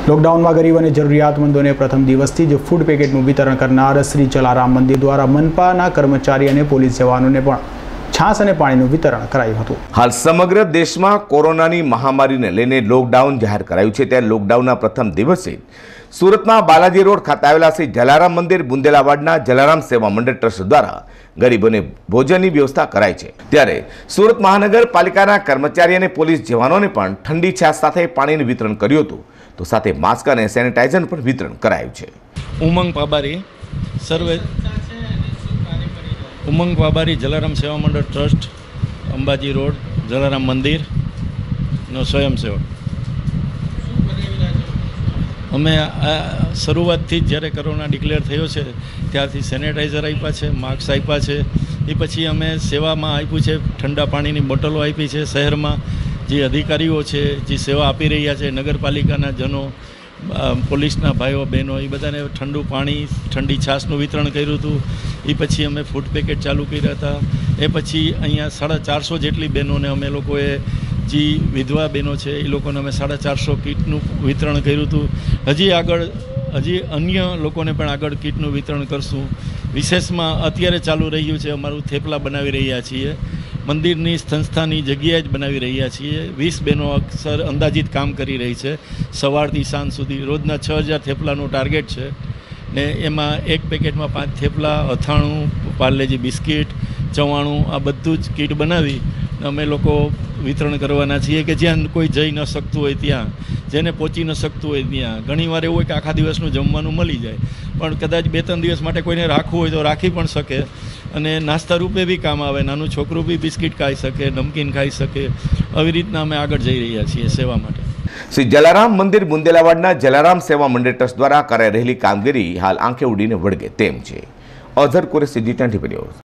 લોકડાઉનમાં ગરીબ અને જરૂરિયાતમંદોને પ્રથમ દિવસથી જ ફૂડ પેકેટનું વિતરણ કરનાર શ્રી જલારામ મંદિર દ્વારા મનપાના કર્મચારી અને પોલીસ જવાનોને પણ છાશ અને પાણીનું વિતરણ કરાયું હતું। હાલ સમગ્ર દેશમાં કોરોનાની મહામારીને લઈને લોકડાઉન જાહેર કરાયું છે, ત્યારે લોકડાઉનના પ્રથમ દિવસે સુરતમાં બાલાજી રોડ ખાતે આવેલા શ્રી જલારામ મંદિર બુંદેલાવાડના જલારામ સેવા મંડળ ટ્રસ્ટ દ્વારા ગરીબોને ભોજનની વ્યવસ્થા કરાઈ છે। ત્યારે સુરત મહાનગરપાલિકાના કર્મચારી અને પોલીસ જવાનોને પણ ઠંડી છાશ સાથે પાણીનું વિતરણ કર્યું હતું, તો સાથે માસ્ક અને સેનિટાઈઝર પણ વિતરણ કરાયું છે। ઉમંગ પાબારી જલારામ સેવા મંડળ ટ્રસ્ટ, અંબાજી રોડ, જલારામ મંદિરનો સ્વયંસેવક। અમે શરૂઆતથી જ જ્યારે કોરોના ડિક્લેર થયો છે ત્યારથી સેનેટાઈઝર આપ્યા છે, માસ્ક આપ્યા છે, એ પછી અમે સેવામાં આપ્યું છે, ઠંડા પાણીની બોટલો આપી છે। શહેરમાં જે અધિકારીઓ છે, જે સેવા આપી રહ્યા છે, નગરપાલિકાના જનો, પોલીસના ભાઈઓ બહેનો, એ બધાને ઠંડુ પાણી, ઠંડી છાશનું વિતરણ કર્યું હતું। એ પછી અમે ફૂડ પેકેટ ચાલુ કર્યા હતા। એ પછી અહીંયા 450 જેટલી બહેનોને અમે લોકોએ, જે વિધવા બહેનો છે એ લોકોને અમે 450 કીટનું વિતરણ કર્યું હતું। હજી અન્ય લોકોને પણ આગળ કીટનું વિતરણ કરશું। વિશેષમાં અત્યારે ચાલુ રહ્યું છે અમારું થેપલા બનાવી રહ્યા છીએ, મંદિરની સંસ્થાની જગ્યાએ જ બનાવી રહ્યા છીએ। 20 બહેનો અક્ષર અંદાજિત કામ કરી રહી છે, સવારથી સાંજ સુધી રોજના 6000 થેપલાનું ટાર્ગેટ છે ને એમાં એક પેકેટમાં 5 થેપલા, અથાણું, પાર્લેજી બિસ્કિટ, ચવાણું, આ બધું જ કીટ બનાવી અમે લોકો વિતરણ કરવાના છીએ કે જ્યાં કોઈ જઈ ન શકતું હોય ત્યાં, જેને પહોંચી ન શકતું હોય ત્યાં। ઘણીવાર એવું હોય કે આખા દિવસનું જમવાનું મળી જાય, પણ કદાચ 2-3 દિવસ માટે કોઈને રાખવું હોય તો રાખી પણ શકે અને નાસ્તા રૂપે બી કામ આવે। નાનું છોકરું બી બિસ્કિટ ખાઈ શકે, નમકીન ખાઈ શકે। આવી રીતના અમે આગળ જઈ રહ્યા છીએ સેવા માટે। શ્રી જલારામ મંદિર બુંદેલાવાડના જલારામ સેવા મંડળ ટ્રસ્ટ દ્વારા કરાઈ રહેલી કામગીરી હાલ આંખે ઉડીને વળગે તેમ છે। Azhar Qureshi, G20 video.